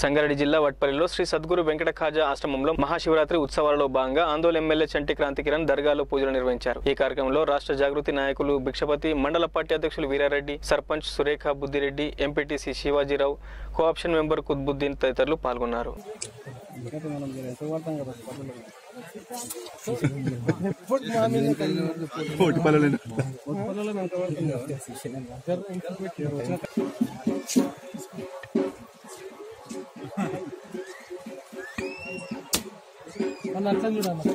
సంగారెడ్డి జిల్లా వట్పల్లిలో శ్రీ సద్గురు వెంకట ఖాజా ఆశ్రమంలో మహాశివరాత్రి ఉత్సవాలలో భాగంగా ఆందోళన ఎమ్మెల్యే చంటి క్రాంతి కిరణ్ దర్గాలో పూజలు నిర్వహించారు. ఈ కార్యక్రమంలో రాష్ట్ర జాగృతి నాయకులు భిక్షపతి, మండల పార్టీ అధ్యక్షులు Veerareddy, sarpanch Surekha Buddireddy, MPTC Shivajirao, cooption member Qutbuddin తదితరులు పాల్గొన్నారు. అట్లా చూడాలి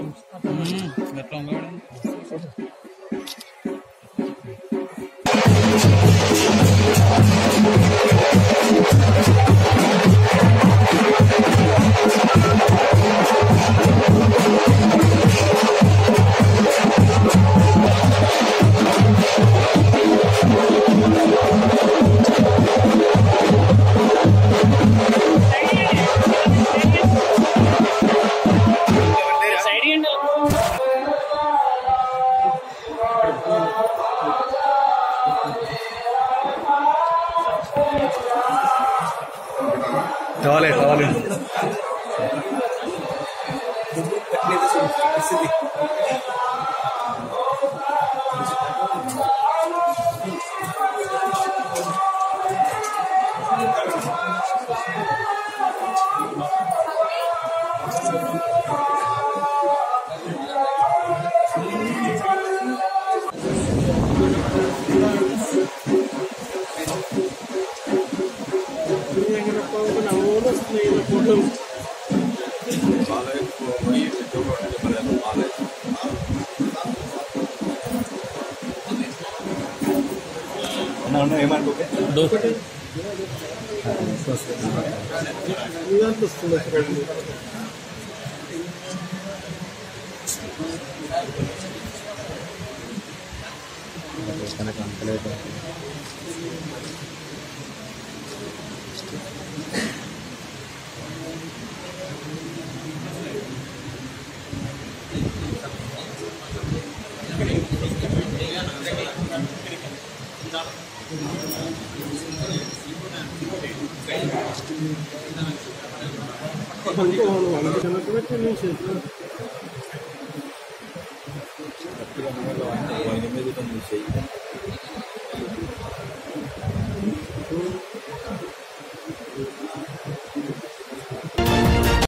Tavale.